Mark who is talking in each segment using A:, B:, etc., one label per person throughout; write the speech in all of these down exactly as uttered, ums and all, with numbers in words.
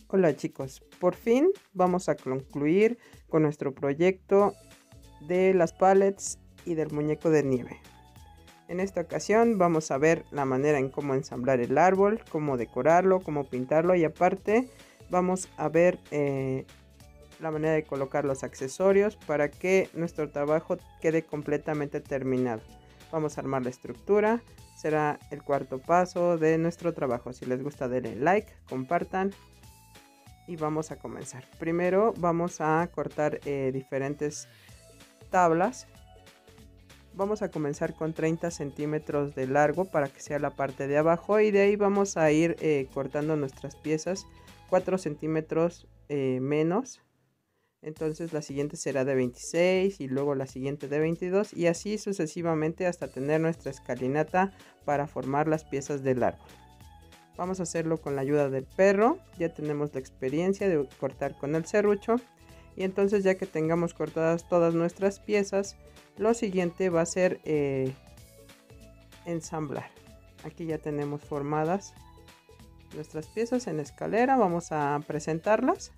A: Hola chicos, por fin vamos a concluir con nuestro proyecto de las pallets y del muñeco de nieve. En esta ocasión vamos a ver la manera en cómo ensamblar el árbol, cómo decorarlo, cómo pintarlo y aparte vamos a ver eh, la manera de colocar los accesorios para que nuestro trabajo quede completamente terminado. Vamos a armar la estructura, será el cuarto paso de nuestro trabajo. Si les gusta denle like, compartan. Y vamos a comenzar. Primero vamos a cortar eh, diferentes tablas. Vamos a comenzar con treinta centímetros de largo para que sea la parte de abajo y de ahí vamos a ir eh, cortando nuestras piezas cuatro centímetros eh, menos. Entonces la siguiente será de veintiséis y luego la siguiente de veintidós y así sucesivamente hasta tener nuestra escalinata para formar las piezas del árbol. Vamos a hacerlo con la ayuda del perro. Ya tenemos la experiencia de cortar con el serrucho. Y entonces ya que tengamos cortadas todas nuestras piezas, lo siguiente va a ser eh, ensamblar. Aquí ya tenemos formadas nuestras piezas en escalera. Vamos a presentarlas.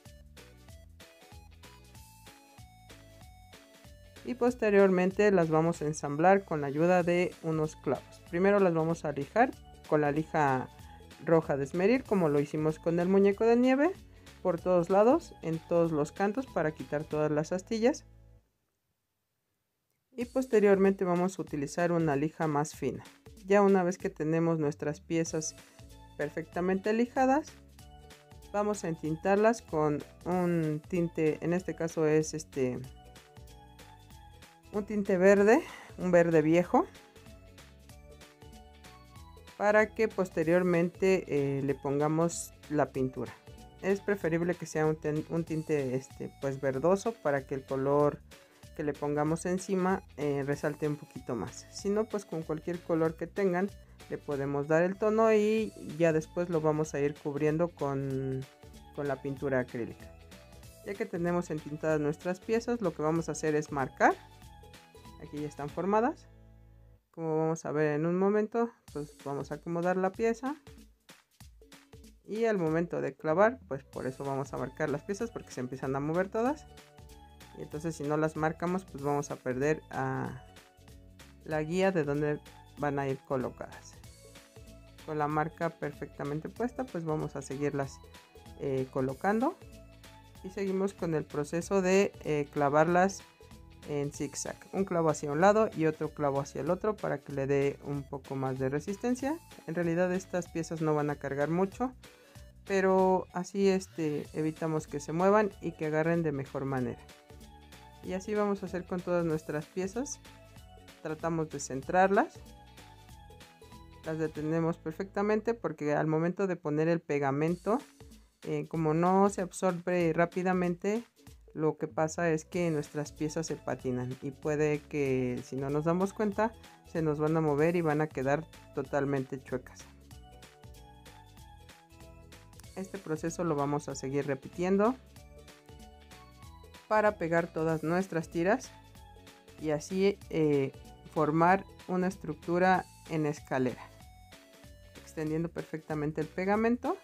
A: Y posteriormente las vamos a ensamblar con la ayuda de unos clavos. Primero las vamos a lijar con la lija roja de esmeril, como lo hicimos con el muñeco de nieve, por todos lados, en todos los cantos, para quitar todas las astillas. Y posteriormente vamos a utilizar una lija más fina. Ya una vez que tenemos nuestras piezas perfectamente lijadas, vamos a entintarlas con un tinte, en este caso es este un tinte verde, un verde viejo, para que posteriormente eh, le pongamos la pintura. Es preferible que sea un, un tinte este, pues verdoso para que el color que le pongamos encima eh, resalte un poquito más. Si no, pues con cualquier color que tengan le podemos dar el tono y ya después lo vamos a ir cubriendo con, con la pintura acrílica. Ya que tenemos entintadas nuestras piezas, lo que vamos a hacer es marcar. Aquí ya están formadas. Como vamos a ver en un momento, pues vamos a acomodar la pieza y al momento de clavar, pues por eso vamos a marcar las piezas porque se empiezan a mover todas y entonces si no las marcamos pues vamos a perder a la guía de dónde van a ir colocadas. Con la marca perfectamente puesta pues vamos a seguirlas eh, colocando y seguimos con el proceso de eh, clavarlas en zigzag, un clavo hacia un lado y otro clavo hacia el otro para que le dé un poco más de resistencia. En realidad estas piezas no van a cargar mucho, pero así este evitamos que se muevan y que agarren de mejor manera. Y así vamos a hacer con todas nuestras piezas. Tratamos de centrarlas, las detenemos perfectamente porque al momento de poner el pegamento, eh, como no se absorbe rápidamente, lo que pasa es que nuestras piezas se patinan y puede que si no nos damos cuenta se nos van a mover y van a quedar totalmente chuecas. Este proceso lo vamos a seguir repitiendo para pegar todas nuestras tiras y así eh, formar una estructura en escalera, extendiendo perfectamente el pegamento,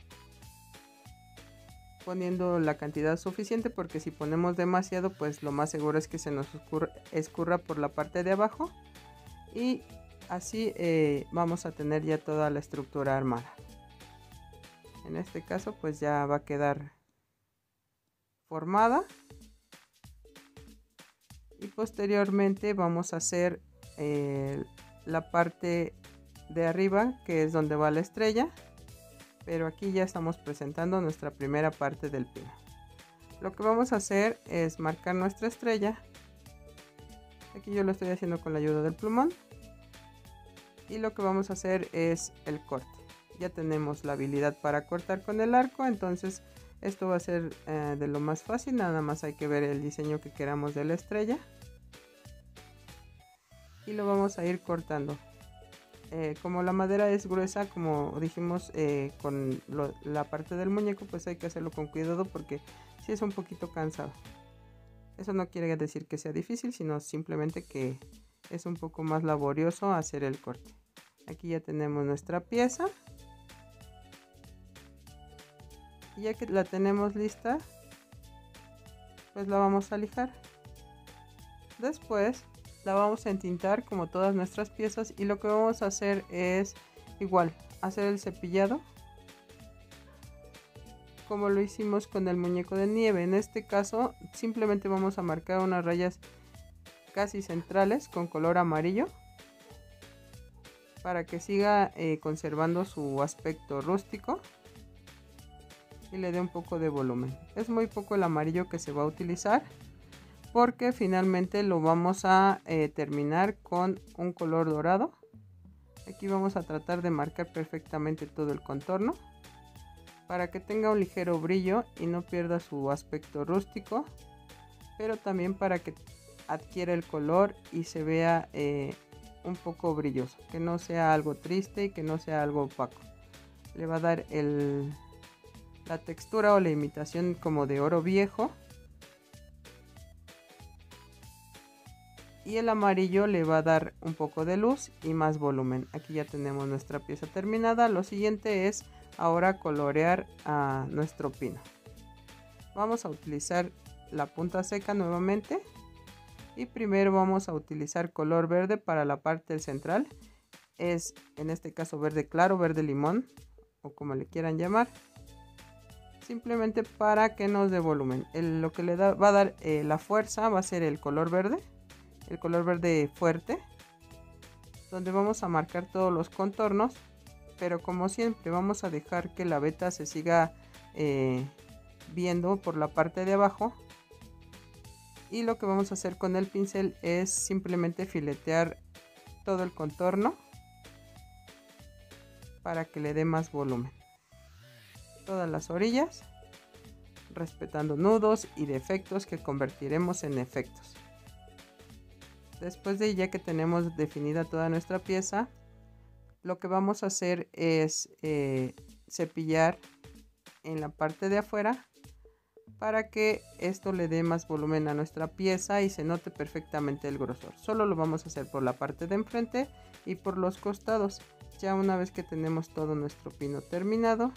A: poniendo la cantidad suficiente porque si ponemos demasiado pues lo más seguro es que se nos escurra, escurra por la parte de abajo y así eh, vamos a tener ya toda la estructura armada. En este caso pues ya va a quedar formada y posteriormente vamos a hacer eh, la parte de arriba que es donde va la estrella. Pero aquí ya estamos presentando nuestra primera parte del pino. Lo que vamos a hacer es marcar nuestra estrella. Aquí yo lo estoy haciendo con la ayuda del plumón. Y lo que vamos a hacer es el corte. Ya tenemos la habilidad para cortar con el arco, entonces esto va a ser eh, de lo más fácil. Nada más hay que ver el diseño que queramos de la estrella. Y lo vamos a ir cortando. Eh, como la madera es gruesa, como dijimos eh, con lo, la parte del muñeco, pues hay que hacerlo con cuidado porque sí es un poquito cansado. Eso no quiere decir que sea difícil, sino simplemente que es un poco más laborioso hacer el corte. Aquí ya tenemos nuestra pieza Y ya que la tenemos lista, pues la vamos a lijar. Después la vamos a entintar como todas nuestras piezas, y lo que vamos a hacer es igual hacer el cepillado como lo hicimos con el muñeco de nieve. En este caso simplemente vamos a marcar unas rayas casi centrales con color amarillo para que siga eh, conservando su aspecto rústico y le dé un poco de volumen. Es muy poco el amarillo que se va a utilizar, porque finalmente lo vamos a eh, terminar con un color dorado. Aquí vamos a tratar de marcar perfectamente todo el contorno para que tenga un ligero brillo y no pierda su aspecto rústico, pero también para que adquiera el color y se vea eh, un poco brilloso, que no sea algo triste y que no sea algo opaco. Le va a dar el, la textura o la imitación como de oro viejo, y el amarillo le va a dar un poco de luz y más volumen. Aquí ya tenemos nuestra pieza terminada. Lo siguiente es ahora colorear a nuestro pino. Vamos a utilizar la punta seca nuevamente, y primero vamos a utilizar color verde para la parte central. Es en este caso verde claro, verde limón o como le quieran llamar, simplemente para que nos dé volumen. El, lo que le da, va a dar eh, la fuerza va a ser el color verde, el color verde fuerte, donde vamos a marcar todos los contornos, pero como siempre vamos a dejar que la veta se siga eh, viendo por la parte de abajo, y lo que vamos a hacer con el pincel es simplemente filetear todo el contorno para que le dé más volumen, todas las orillas, respetando nudos y defectos que convertiremos en efectos. Después de ya que tenemos definida toda nuestra pieza, lo que vamos a hacer es eh, cepillar en la parte de afuera para que esto le dé más volumen a nuestra pieza y se note perfectamente el grosor. Solo lo vamos a hacer por la parte de enfrente y por los costados. Ya una vez que tenemos todo nuestro pino terminado,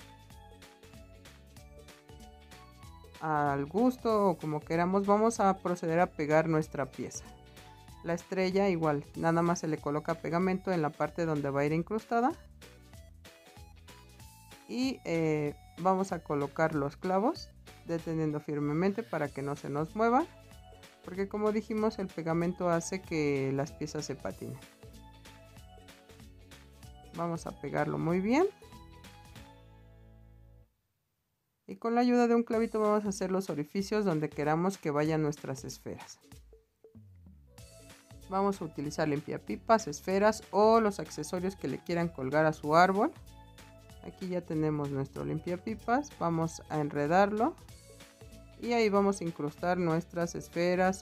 A: al gusto o como queramos, vamos a proceder a pegar nuestra pieza. La estrella igual, nada más se le coloca pegamento en la parte donde va a ir incrustada, y eh, vamos a colocar los clavos deteniendo firmemente para que no se nos mueva, porque como dijimos, el pegamento hace que las piezas se patinen. Vamos a pegarlo muy bien, y con la ayuda de un clavito vamos a hacer los orificios donde queramos que vayan nuestras esferas. Vamos a utilizar limpiapipas, esferas o los accesorios que le quieran colgar a su árbol. Aquí ya tenemos nuestro limpiapipas, vamos a enredarlo y ahí vamos a incrustar nuestras esferas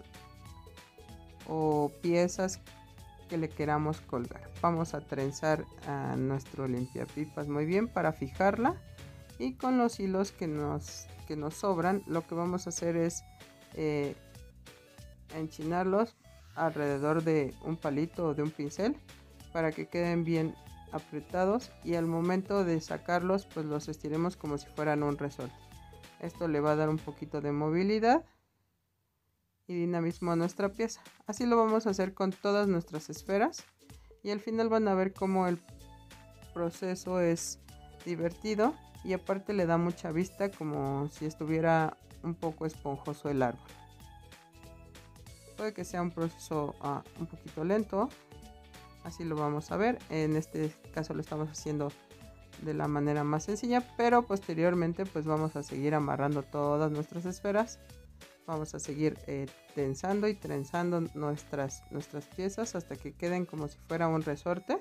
A: o piezas que le queramos colgar. Vamos a trenzar a nuestro limpiapipas muy bien para fijarla, y con los hilos que nos, que nos sobran, lo que vamos a hacer es eh, enchinarlos alrededor de un palito o de un pincel para que queden bien apretados, y al momento de sacarlos pues los estiremos como si fueran un resorte. Esto le va a dar un poquito de movilidad y dinamismo a nuestra pieza. Así lo vamos a hacer con todas nuestras esferas, y al final van a ver cómo el proceso es divertido y aparte le da mucha vista, como si estuviera un poco esponjoso el árbol. Puede que sea un proceso uh, un poquito lento, así lo vamos a ver. En este caso lo estamos haciendo de la manera más sencilla, pero posteriormente pues vamos a seguir amarrando todas nuestras esferas. Vamos a seguir eh, tensando y trenzando nuestras, nuestras piezas hasta que queden como si fuera un resorte.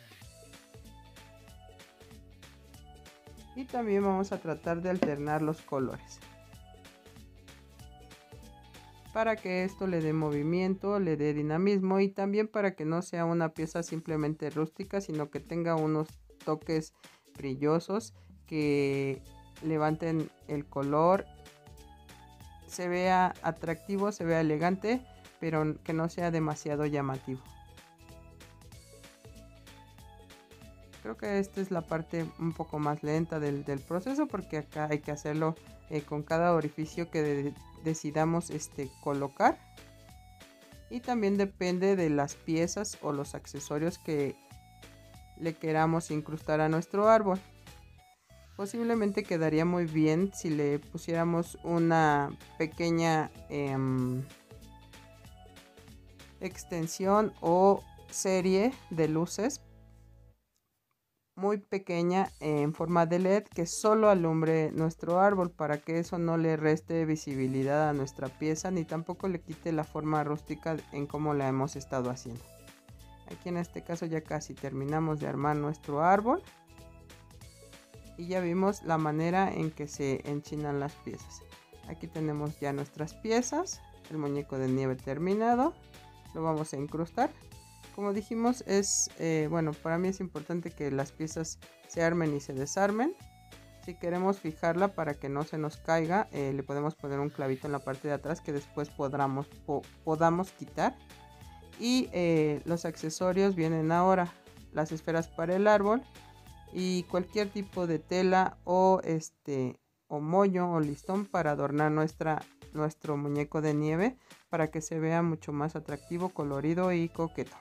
A: Y también vamos a tratar de alternar los colores para que esto le dé movimiento, le dé dinamismo, y también para que no sea una pieza simplemente rústica, sino que tenga unos toques brillosos que levanten el color, se vea atractivo, se vea elegante, pero que no sea demasiado llamativo. Creo que esta es la parte un poco más lenta del, del proceso, porque acá hay que hacerlo eh, con cada orificio que de, decidamos este, colocar. Y también depende de las piezas o los accesorios que le queramos incrustar a nuestro árbol. Posiblemente quedaría muy bien si le pusiéramos una pequeña eh, extensión o serie de luces muy pequeña en forma de L E D que solo alumbre nuestro árbol, para que eso no le reste visibilidad a nuestra pieza ni tampoco le quite la forma rústica en cómo la hemos estado haciendo. Aquí en este caso ya casi terminamos de armar nuestro árbol y ya vimos la manera en que se enchinan las piezas. Aquí tenemos ya nuestras piezas, el muñeco de nieve terminado, lo vamos a incrustar. Como dijimos, es eh, bueno, para mí es importante que las piezas se armen y se desarmen. Si queremos fijarla para que no se nos caiga, eh, le podemos poner un clavito en la parte de atrás que después podamos, po podamos quitar. Y eh, los accesorios vienen ahora: las esferas para el árbol y cualquier tipo de tela o este o moño o listón para adornar nuestra, nuestro muñeco de nieve, para que se vea mucho más atractivo, colorido y coqueto.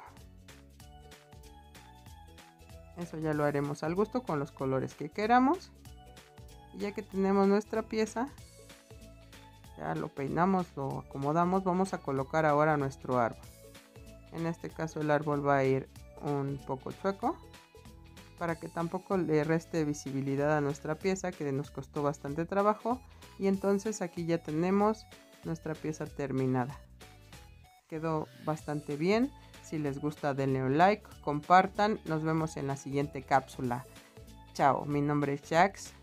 A: Eso ya lo haremos al gusto con los colores que queramos. Y ya que tenemos nuestra pieza, ya lo peinamos, lo acomodamos, vamos a colocar ahora nuestro árbol. En este caso el árbol va a ir un poco chueco, para que tampoco le reste visibilidad a nuestra pieza, que nos costó bastante trabajo. Y entonces aquí ya tenemos nuestra pieza terminada. Quedó bastante bien. Si les gusta, denle un like, compartan. Nos vemos en la siguiente cápsula. Chao, mi nombre es Jax.